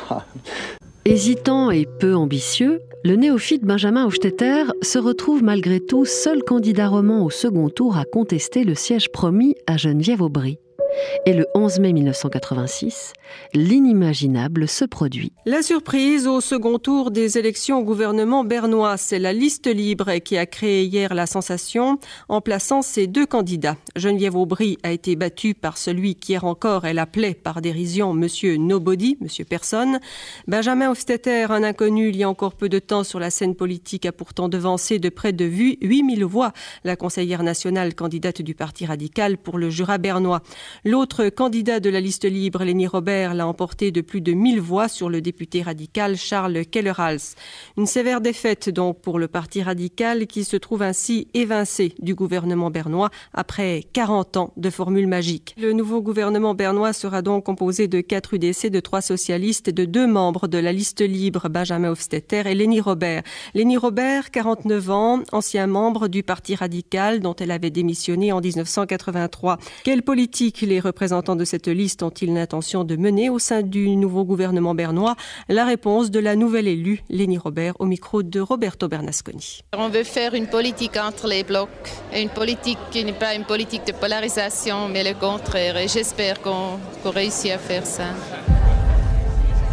Hésitant et peu ambitieux, le néophyte Benjamin Hofstetter se retrouve malgré tout seul candidat roman au second tour à contester le siège promis à Geneviève Aubry. Et le 11 mai 1986, l'inimaginable se produit. La surprise au second tour des élections au gouvernement bernois, c'est la liste libre qui a créé hier la sensation en plaçant ses 2 candidats. Geneviève Aubry a été battue par celui qu'hier encore elle appelait par dérision Monsieur Nobody, Monsieur Personne. Benjamin Hofstetter, un inconnu il y a encore peu de temps sur la scène politique, a pourtant devancé de près de 8000 voix la conseillère nationale candidate du Parti radical pour le Jura bernois. L'autre candidat de la liste libre, Leni Robert, l'a emporté de plus de 1000 voix sur le député radical Charles Kellerhals. Une sévère défaite donc pour le Parti radical qui se trouve ainsi évincé du gouvernement bernois après 40 ans de formule magique. Le nouveau gouvernement bernois sera donc composé de 4 UDC, de 3 socialistes et de 2 membres de la liste libre, Benjamin Hofstetter et Leni Robert. Leni Robert, 49 ans, ancien membre du Parti radical dont elle avait démissionné en 1983. Quelle politique les représentants de cette liste ont-ils l'intention de mener au sein du nouveau gouvernement bernois? La réponse de la nouvelle élue, Leni Robert, au micro de Roberto Bernasconi. On veut faire une politique entre les blocs, et une politique qui n'est pas une politique de polarisation, mais le contraire. Et j'espère qu'on réussit à faire ça.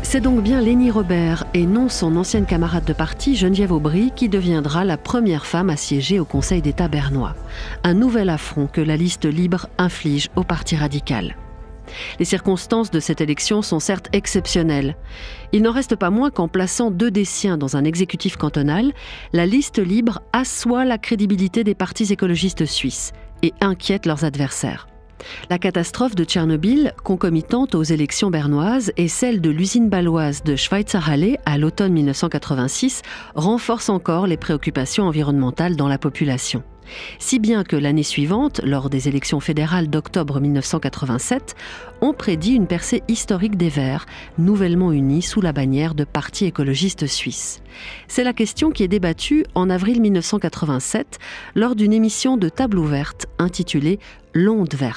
C'est donc bien Lénie Robert et non son ancienne camarade de parti Geneviève Aubry qui deviendra la première femme à siéger au Conseil d'État bernois. Un nouvel affront que la liste libre inflige au Parti radical. Les circonstances de cette élection sont certes exceptionnelles. Il n'en reste pas moins qu'en plaçant 2 des siens dans un exécutif cantonal, la liste libre assoit la crédibilité des partis écologistes suisses et inquiète leurs adversaires. La catastrophe de Tchernobyl, concomitante aux élections bernoises, et celle de l'usine bâloise de Schweizerhalle à l'automne 1986 renforce encore les préoccupations environnementales dans la population. Si bien que l'année suivante, lors des élections fédérales d'octobre 1987, on prédit une percée historique des Verts, nouvellement unis sous la bannière de Parti écologiste suisse. C'est la question qui est débattue en avril 1987 lors d'une émission de table ouverte intitulée « L'onde verte ».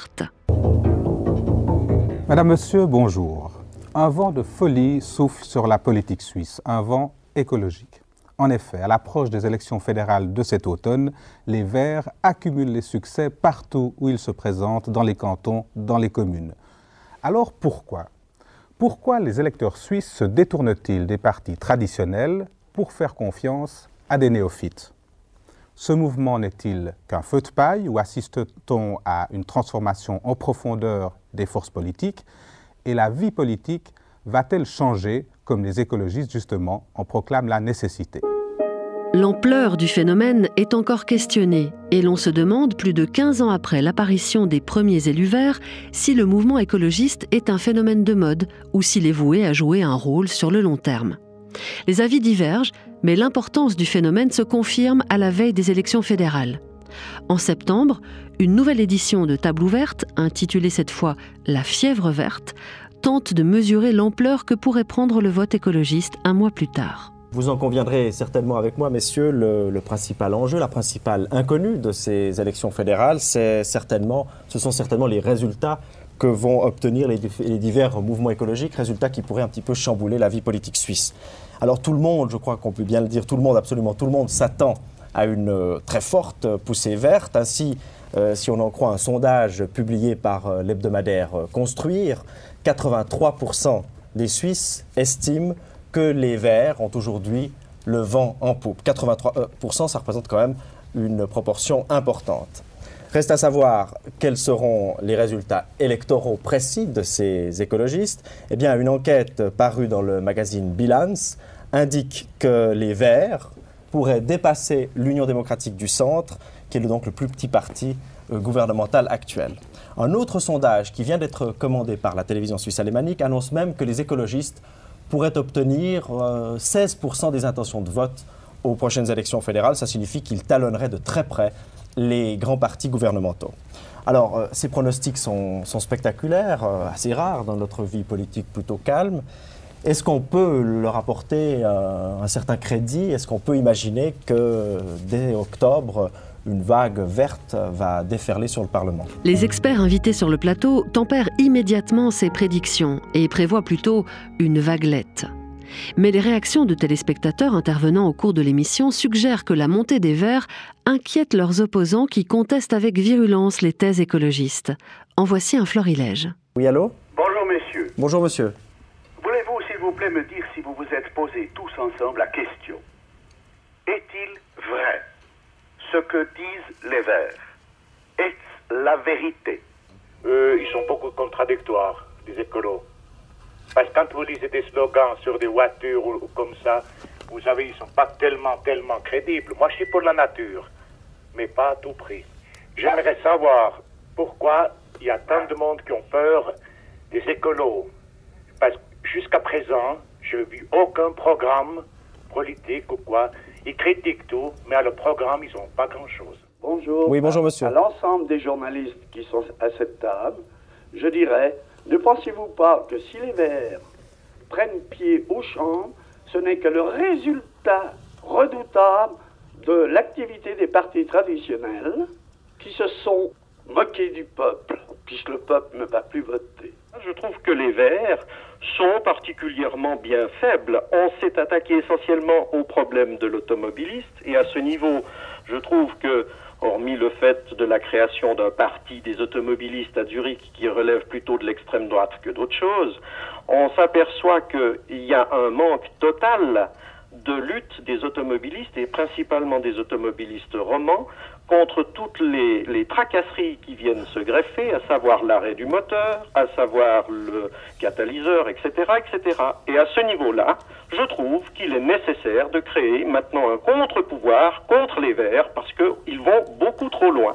Madame, Monsieur, bonjour. Un vent de folie souffle sur la politique suisse, un vent écologique. En effet, à l'approche des élections fédérales de cet automne, les Verts accumulent les succès partout où ils se présentent, dans les cantons, dans les communes. Alors pourquoi ? Pourquoi les électeurs suisses se détournent-ils des partis traditionnels pour faire confiance à des néophytes ? Ce mouvement n'est-il qu'un feu de paille ou assiste-t-on à une transformation en profondeur des forces politiques ? Et la vie politique va-t-elle changer comme les écologistes, justement, en proclament la nécessité? L'ampleur du phénomène est encore questionnée et l'on se demande, plus de 15 ans après l'apparition des premiers élus verts, si le mouvement écologiste est un phénomène de mode ou s'il est voué à jouer un rôle sur le long terme. Les avis divergent, mais l'importance du phénomène se confirme à la veille des élections fédérales. En septembre, une nouvelle édition de Table ouverte, intitulée cette fois « La fièvre verte », tente de mesurer l'ampleur que pourrait prendre le vote écologiste un mois plus tard. Vous en conviendrez certainement avec moi, messieurs, le principal enjeu, la principale inconnue de ces élections fédérales, ce sont certainement les résultats que vont obtenir les divers mouvements écologiques, résultats qui pourraient un petit peu chambouler la vie politique suisse. Alors tout le monde, je crois qu'on peut bien le dire, absolument tout le monde s'attend à une très forte poussée verte. Ainsi, si on en croit un sondage publié par l'hebdomadaire Construire, 83% des Suisses estiment que les Verts ont aujourd'hui le vent en poupe. 83%, ça représente quand même une proportion importante. Reste à savoir quels seront les résultats électoraux précis de ces écologistes. Eh bien, une enquête parue dans le magazine Bilance indique que les Verts pourraient dépasser l'Union démocratique du Centre, qui est donc le plus petit parti gouvernemental actuel. Un autre sondage qui vient d'être commandé par la télévision suisse alémanique annonce même que les écologistes pourraient obtenir 16% des intentions de vote aux prochaines élections fédérales. Ça signifie qu'ils talonneraient de très près les grands partis gouvernementaux. Alors, ces pronostics sont spectaculaires, assez rares dans notre vie politique plutôt calme. Est-ce qu'on peut leur apporter un certain crédit? Est-ce qu'on peut imaginer que dès octobre, une vague verte va déferler sur le Parlement? Les experts invités sur le plateau tempèrent immédiatement ces prédictions et prévoient plutôt une vaguelette. Mais les réactions de téléspectateurs intervenant au cours de l'émission suggèrent que la montée des Verts inquiète leurs opposants qui contestent avec virulence les thèses écologistes. En voici un florilège. Oui, allô? Bonjour, messieurs. Bonjour, monsieur. Voulez-vous, s'il vous plaît, me dire si vous vous êtes posés tous ensemble la question: est-il vrai ce que disent les Verts? Est-ce la vérité? Ils sont beaucoup contradictoires, les écolos. Parce que quand vous lisez des slogans sur des voitures ou comme ça, vous savez, ils ne sont pas tellement crédibles. Moi, je suis pour la nature, mais pas à tout prix. J'aimerais savoir pourquoi il y a tant de monde qui ont peur des écolos. Parce que jusqu'à présent, je n'ai vu aucun programme politique ou quoi. Ils critiquent tout, mais à le programme, ils n'ont pas grand-chose. Bonjour. Oui, bonjour, monsieur. À l'ensemble des journalistes qui sont à cette table, je dirais, ne pensez-vous pas que si les Verts prennent pied aux chambres, ce n'est que le résultat redoutable de l'activité des partis traditionnels qui se sont moqués du peuple, puisque le peuple ne va plus voter? Je trouve que les Verts sont particulièrement bien faibles. On s'est attaqué essentiellement au problème de l'automobiliste et à ce niveau, je trouve que hormis le fait de la création d'un parti des automobilistes à Zurich qui relève plutôt de l'extrême droite que d'autres choses, on s'aperçoit qu'il y a un manque total de lutte des automobilistes et principalement des automobilistes romans contre toutes les tracasseries qui viennent se greffer, à savoir l'arrêt du moteur, à savoir le catalyseur, etc., etc. Et à ce niveau-là, je trouve qu'il est nécessaire de créer maintenant un contre-pouvoir contre les Verts parce qu'ils vont beaucoup trop loin.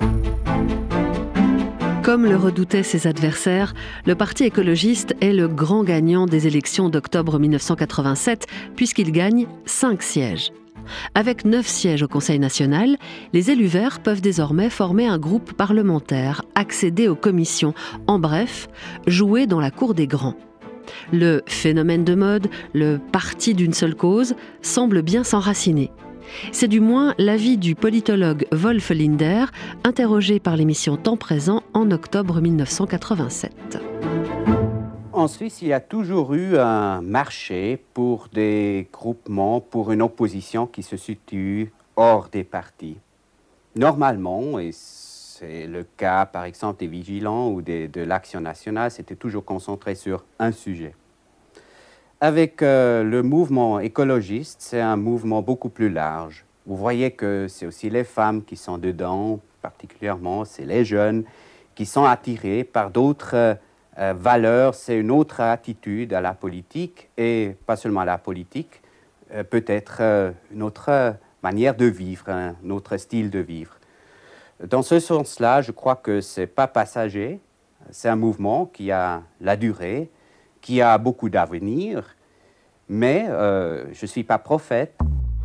Comme le redoutaient ses adversaires, le Parti écologiste est le grand gagnant des élections d'octobre 1987 puisqu'il gagne 5 sièges. Avec 9 sièges au Conseil national, les élus verts peuvent désormais former un groupe parlementaire, accéder aux commissions, en bref, jouer dans la cour des grands. Le phénomène de mode, le parti d'une seule cause, semble bien s'enraciner. C'est du moins l'avis du politologue Wolf Linder, interrogé par l'émission Temps présent en octobre 1987. En Suisse, il y a toujours eu un marché pour des groupements, pour une opposition qui se situe hors des partis. Normalement, et c'est le cas par exemple des Vigilants ou de l'Action nationale, c'était toujours concentré sur un sujet. Avec le mouvement écologiste, c'est un mouvement beaucoup plus large. Vous voyez que c'est aussi les femmes qui sont dedans, particulièrement, c'est les jeunes qui sont attirés par d'autres valeurs, c'est une autre attitude à la politique, et pas seulement à la politique, peut-être une autre manière de vivre, un autre style de vivre. Dans ce sens-là, je crois que ce n'est pas passager, c'est un mouvement qui a la durée, qui a beaucoup d'avenir, mais je ne suis pas prophète.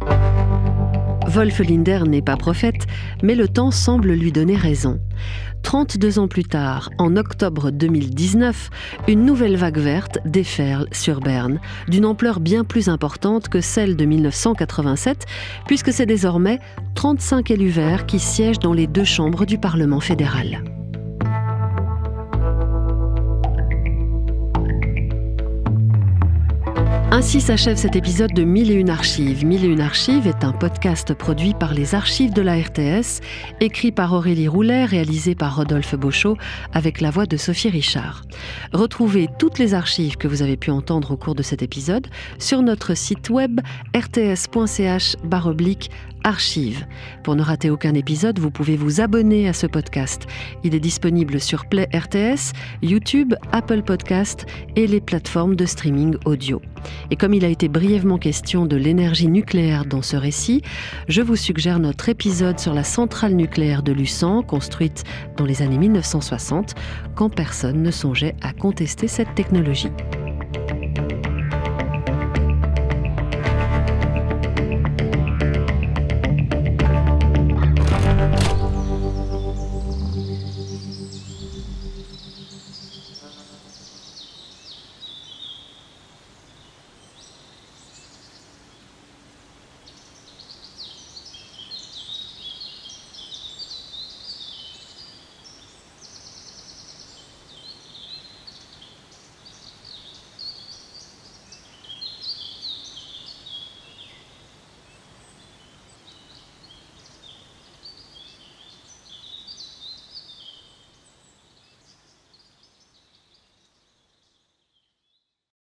Wolf Linder n'est pas prophète, mais le temps semble lui donner raison. 32 ans plus tard, en octobre 2019, une nouvelle vague verte déferle sur Berne, d'une ampleur bien plus importante que celle de 1987, puisque c'est désormais 35 élus verts qui siègent dans les 2 chambres du Parlement fédéral. Ainsi s'achève cet épisode de 1001 Archives. 1001 Archives est un podcast produit par les archives de la RTS, écrit par Aurélie Roulet, réalisé par Rodolphe Beauchot, avec la voix de Sophie Richard. Retrouvez toutes les archives que vous avez pu entendre au cours de cet épisode sur notre site web rts.ch/archives. Pour ne rater aucun épisode, vous pouvez vous abonner à ce podcast. Il est disponible sur Play RTS, YouTube, Apple Podcast et les plateformes de streaming audio. Et comme il a été brièvement question de l'énergie nucléaire dans ce récit, je vous suggère notre épisode sur la centrale nucléaire de Luçon, construite dans les années 1960, quand personne ne songeait à contester cette technologie.